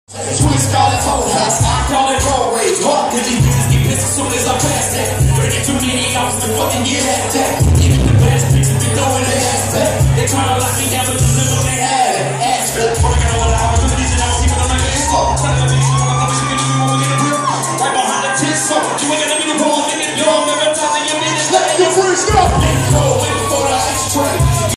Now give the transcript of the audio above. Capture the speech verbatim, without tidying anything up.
Twin Scarlet Toll House, I call it road rage. Hard, cause these bitches get pissed as soon as I pass that. Bringing too many hours to fucking get attacked. Even the best bitches be throwing their ass back. They tryna lock me down, but the limit they